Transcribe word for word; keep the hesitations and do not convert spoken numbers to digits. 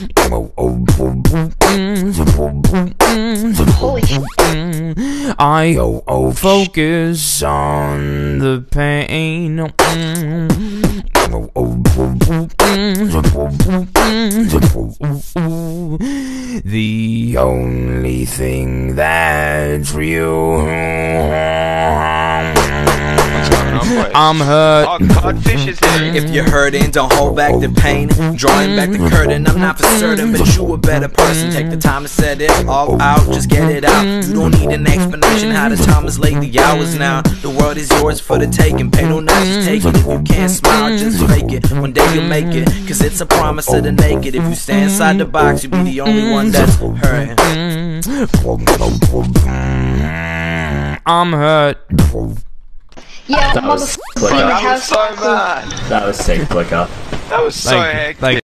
Holy shit. I oh oh focus on the pain. The only thing that's real. I'm hurt. Oh, Codfish is here. If you're hurting, don't hold back the pain. Drawing back the curtain, I'm not for certain, but you a better person. Take the time to set it all out, just get it out. You don't need an explanation how the time is late, the hours now. The world is yours for the taking. Pay no notice, just take it. If you can't smile, just fake it. One day you'll make it, cause it's a promise of the naked. If you stay inside the box, you'll be the only one that's hurting. I'm hurt. Yeah, That was motherfucker. sick. That was so bad. That was sick, Flicker. That was so Like, hectic. like